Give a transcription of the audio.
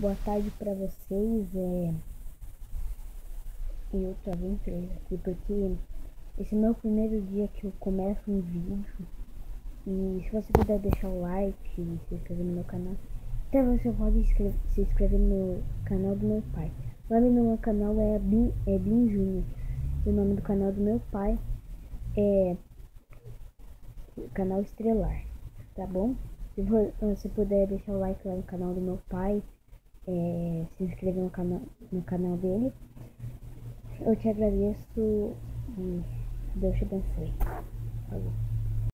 Boa tarde pra vocês. Eu tô bem feliz aqui porque esse é o meu primeiro dia que eu começo um vídeo. E se você puder deixar o like e se inscrever no meu canal, até você pode se inscrever no canal do meu pai. O nome do meu canal é Bin Júnior. E o nome do canal do meu pai é Canal Estrelar, tá bom? Se você puder deixar o like lá no canal do meu pai, se inscrever no canal dele, eu te agradeço e Deus te abençoe. Falou.